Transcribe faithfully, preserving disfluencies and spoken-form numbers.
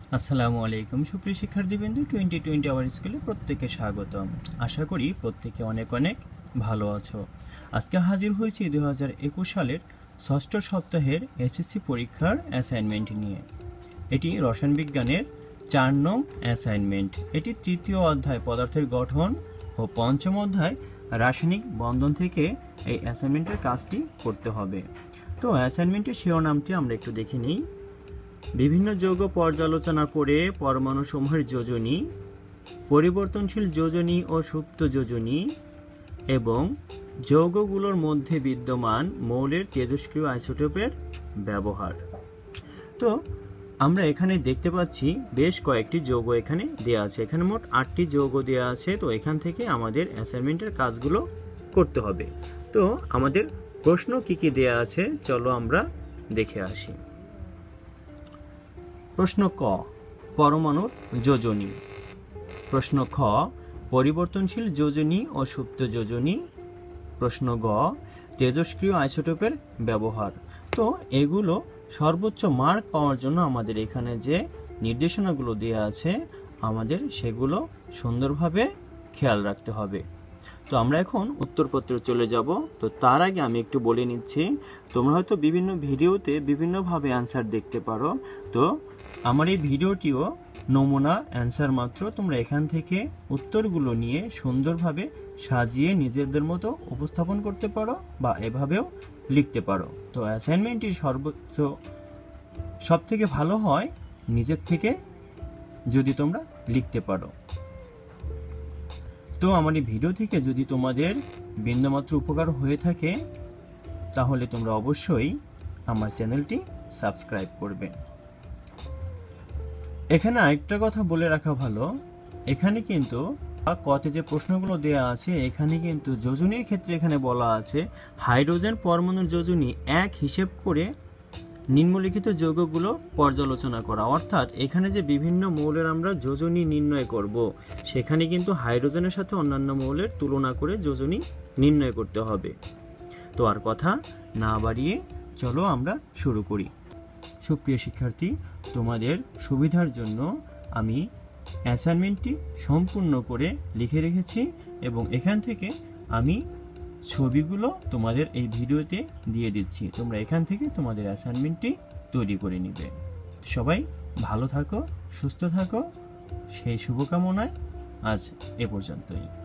আসসালামু আলাইকুম সুপ্রিয় শিক্ষার্থীবৃন্দ, টোয়েন্টি টোয়েন্টি আওয়ার স্কুলে প্রত্যেককে স্বাগতম। আশা করি প্রত্যেকে অনেক অনেক ভালো আছো। আজকে হাজির হয়েছি দুই হাজার একুশ সালের ষষ্ঠ সপ্তাহের এসএসসি পরীক্ষার অ্যাসাইনমেন্ট নিয়ে। এটি রসায়ন বিজ্ঞানের চার নং অ্যাসাইনমেন্ট। এটি তৃতীয় অধ্যায় পদার্থের গঠন ও পঞ্চম অধ্যায় রাসায়নিক বন্ধন থেকে এই অ্যাসাইনমেন্টের কাজটি করতে হবে। তো অ্যাসাইনমেন্টের শিরোনামটি আমরা একটু দেখে নিই। বিভিন্ন যৌগ পর্যালোচনা করে পরমাণুসমূহের যোজনী, পরিবর্তনশীল যোজনী ও সুপ্ত যোজনী এবং যৌগগুলোর মধ্যে বিদ্যমান মৌলের তেজস্ক্রিয় আইসোটোপের ব্যবহার। তো আমরা এখানে দেখতে পাচ্ছি বেশ কয়েকটি যৌগ এখানে দেওয়া আছে। এখানে মোট আটটি যৌগ দেওয়া আছে। তো এখান থেকে আমাদের অ্যাসাইনমেন্টের কাজগুলো করতে হবে। তো আমাদের প্রশ্ন কি কি দেওয়া আছে চলো আমরা দেখে আসি। প্রশ্ন ক, পরমাণুর যোজনী। প্রশ্ন খ, পরিবর্তনশীল যোজনী ও সুপ্ত যোজনী। প্রশ্ন গ, তেজস্ক্রিয় আইসোটোপের ব্যবহার। তো এগুলো সর্বোচ্চ মার্ক পাওয়ার জন্য আমাদের এখানে যে নির্দেশনাগুলো দেওয়া আছে আমাদের সেগুলো সুন্দরভাবে খেয়াল রাখতে হবে। তো আমরা এখন উত্তরপত্রে চলে যাব। তো তার আগে আমি একটু বলে নিচ্ছি, তোমরা হয়তো বিভিন্ন ভিডিওতে বিভিন্নভাবে অ্যান্সার দেখতে পারো। তো আমার এই ভিডিওটিও নমুনা অ্যান্সার মাত্র। তোমরা এখান থেকে উত্তরগুলো নিয়ে সুন্দরভাবে সাজিয়ে নিজেদের মতো উপস্থাপন করতে পারো বা এভাবেও লিখতে পারো। তো অ্যাসাইনমেন্টটি সর্বোচ্চ সব থেকে ভালো হয় নিজের থেকে যদি তোমরা লিখতে পারো। তো আমার এই ভিডিও থেকে যদি তোমাদের বিন্দুমাত্র উপকার হয়ে থাকে তাহলে তোমরা অবশ্যই আমার চ্যানেলটি সাবস্ক্রাইব করবে। এখানে আরেকটা কথা বলে রাখা ভালো, এখানে কিন্তু কতে যে প্রশ্নগুলো দেয়া আছে এখানে কিন্তু যোজনীর ক্ষেত্রে এখানে বলা আছে হাইড্রোজেন পরমাণুর যোজনী এক হিসেব করে নিম্নলিখিত যৌগগুলো পর্যালোচনা করা। অর্থাৎ এখানে যে বিভিন্ন মৌলের আমরা যোজনী নির্ণয় করব সেখানে কিন্তু হাইড্রোজেনের সাথে অন্যান্য মৌলের তুলনা করে যোজনী নির্ণয় করতে হবে। তো আর কথা না বাড়িয়ে চলো আমরা শুরু করি। সুপ্রিয় শিক্ষার্থী, তোমাদের সুবিধার জন্য আমি অ্যাসাইনমেন্টটি সম্পূর্ণ করে লিখে রেখেছি এবং এখান থেকে আমি ছবিগুলো তোমাদের এই ভিডিওতে দিয়ে দিচ্ছি। তোমরা এখান থেকে তোমাদের অ্যাসাইনমেন্টটি তৈরি করে নিবে। সবাই ভালো থাকো, সুস্থ থাকো, সেই শুভকামনায় আজ এ পর্যন্তই।